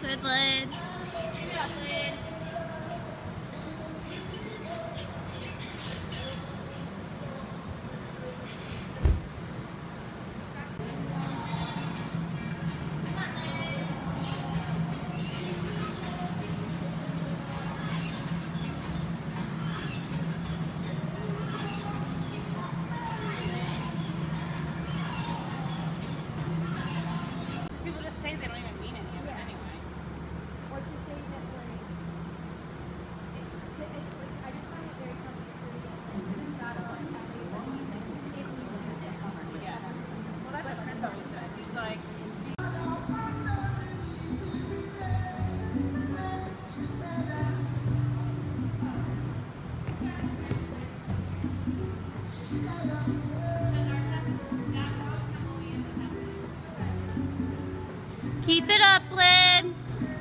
Good, Lid. People just say they don't even mean any of it anyway. Or to say that like, it's like I just find it very complicated. There's not a lot of everybody if you do this. Yeah. Well, that's what Chris always says. He's like, Keep it up, Lid.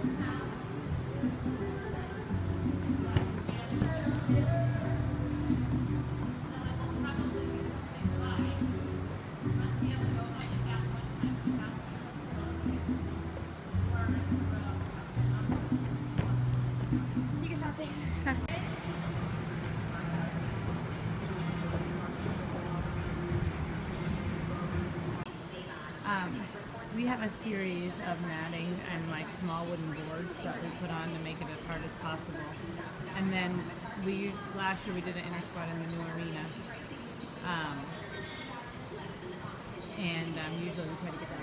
You can stop things. we have a series of matting and like small wooden boards that we put on to make it as hard as possible. And then last year we did an inner squat in the new arena. And usually we try to get that